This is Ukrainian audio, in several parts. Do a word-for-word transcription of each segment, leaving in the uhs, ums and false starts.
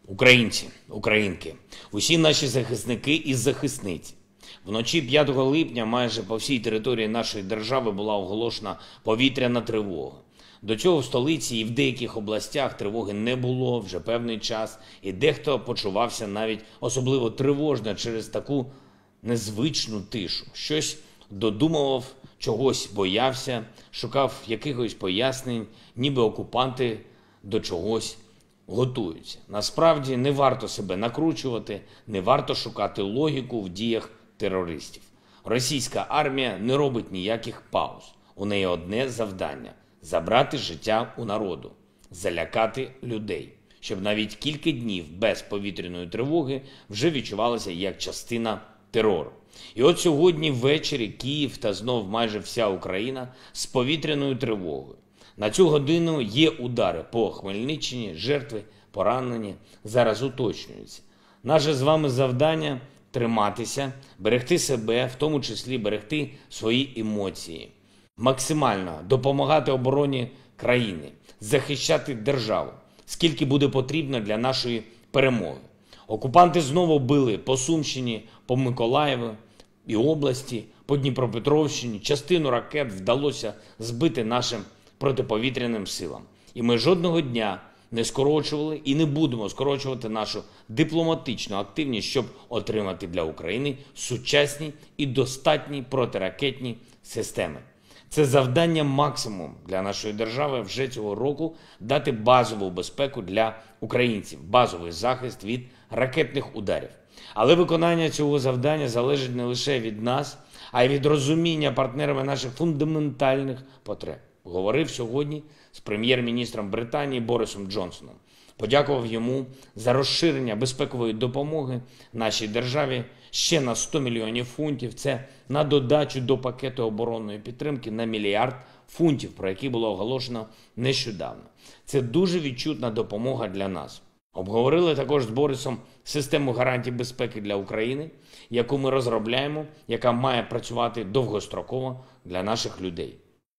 Українці, українки, усі наші захисники і захисниці. Вночі п'ятого липня майже по всій території нашої держави була оголошена повітряна тривога. До цього в столиці і в деяких областях тривоги не було вже певний час, і дехто почувався навіть особливо тривожно через таку незвичну тишу. Щось додумував, чогось боявся, шукав якихось пояснень, ніби окупанти до чогось готуються. Насправді не варто себе накручувати, не варто шукати логіку в діях терористів. Російська армія не робить ніяких пауз. У неї одне завдання – забрати життя у народу, залякати людей, щоб навіть кілька днів без повітряної тривоги вже відчувалося як частина терору. І от сьогодні ввечері Київ та знов майже вся Україна з повітряною тривогою. На цю годину є удари по Хмельниччині, жертви, поранені, зараз уточнюються. Наше з вами завдання – триматися, берегти себе, в тому числі берегти свої емоції, максимально допомагати обороні країни, захищати державу, скільки буде потрібно для нашої перемоги. Окупанти знову били по Сумщині, по Миколаєву і області, по Дніпропетровщині. Частину ракет вдалося збити нашим протиповітряним силам. І ми жодного дня не скорочували і не будемо скорочувати нашу дипломатичну активність, щоб отримати для України сучасні і достатні протиракетні системи. Це завдання максимум для нашої держави вже цього року – дати базову безпеку для українців, базовий захист від ракетних ударів. Але виконання цього завдання залежить не лише від нас, а й від розуміння партнерами наших фундаментальних потреб. Говорив сьогодні з прем'єр-міністром Британії Борисом Джонсоном. Подякував йому за розширення безпекової допомоги нашій державі ще на сто мільйонів фунтів. Це на додачу до пакету оборонної підтримки на мільярд фунтів, про який було оголошено нещодавно. Це дуже відчутна допомога для нас. Обговорили також з Борисом систему гарантій безпеки для України, яку ми розробляємо, яка має працювати довгостроково для наших людей.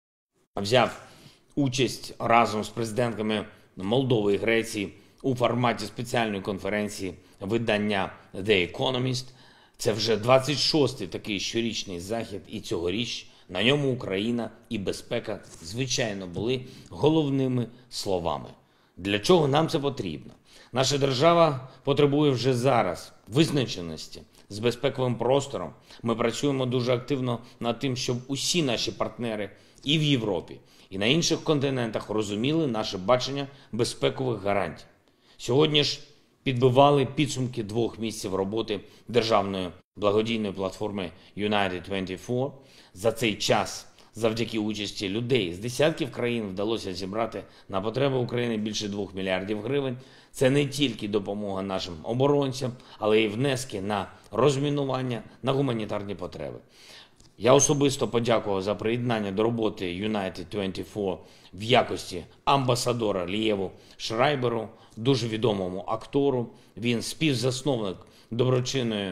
Взяв участь разом з президентками Молдови і Греції у форматі спеціальної конференції видання The Economist. Це вже двадцять шостий такий щорічний захід, і цьогоріч на ньому Україна і безпека, звичайно, були головними словами. Для чого нам це потрібно? Наша держава потребує вже зараз визначеності з безпековим простором. Ми працюємо дуже активно над тим, щоб усі наші партнери і в Європі, і на інших континентах розуміли наше бачення безпекових гарантій. Сьогодні ж підбивали підсумки двох місяців роботи державної благодійної платформи Юнайтед двадцять чотири. За цей час, завдяки участі людей з десятків країн, вдалося зібрати на потреби України більше двох мільярдів гривень. Це не тільки допомога нашим оборонцям, але й внески на розмінування, на гуманітарні потреби. Я особисто подякував за приєднання до роботи Юнайтед двадцять чотири в якості амбасадора Лієву Шрайберу, дуже відомому актору. Він співзасновник доброчинної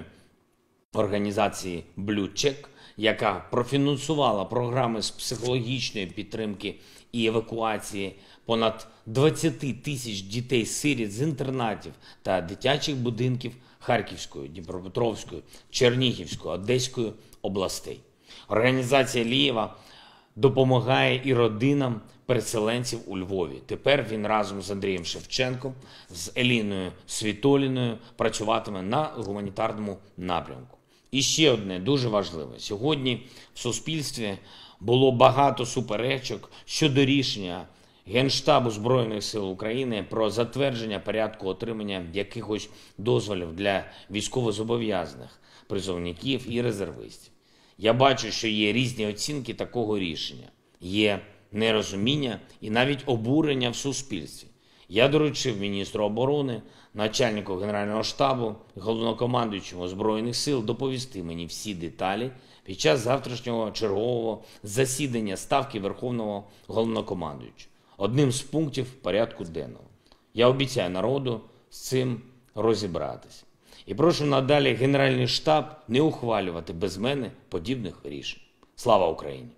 організації Blue Check, яка профінансувала програми з психологічної підтримки і евакуації понад двадцять тисяч дітей-сиріт з інтернатів та дитячих будинків Харківської, Дніпропетровської, Чернігівської, Одеської областей. Організація Лієва допомагає і родинам переселенців у Львові. Тепер він разом з Андрієм Шевченком, з Еліною Світоліною працюватиме на гуманітарному напрямку. І ще одне дуже важливе. Сьогодні в суспільстві було багато суперечок щодо рішення Генштабу Збройних сил України про затвердження порядку отримання якихось дозволів для військовозобов'язаних, призовників і резервистів. Я бачу, що є різні оцінки такого рішення. Є нерозуміння і навіть обурення в суспільстві. Я доручив міністру оборони, начальнику Генерального штабу, головнокомандуючому Збройних сил доповісти мені всі деталі під час завтрашнього чергового засідання Ставки Верховного головнокомандуючого. Одним з пунктів порядку денного. Я обіцяю народу з цим розібратися. І прошу надалі Генеральний штаб не ухвалювати без мене подібних рішень. Слава Україні!